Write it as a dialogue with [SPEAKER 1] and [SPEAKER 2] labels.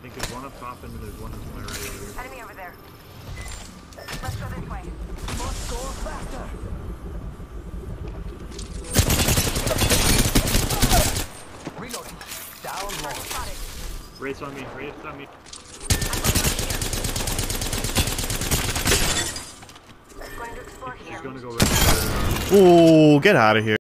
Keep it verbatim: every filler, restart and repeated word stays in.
[SPEAKER 1] I think there's one up top and there's one to my right over here.
[SPEAKER 2] Enemy over there. Let's go this way.
[SPEAKER 3] Must go faster. Reloading. Down low.
[SPEAKER 2] Spotted.
[SPEAKER 1] Wraith's on me. Wraith's on me.
[SPEAKER 2] Going to explore
[SPEAKER 1] She's
[SPEAKER 2] here.
[SPEAKER 1] gonna go right.
[SPEAKER 4] Ooh, get out of here.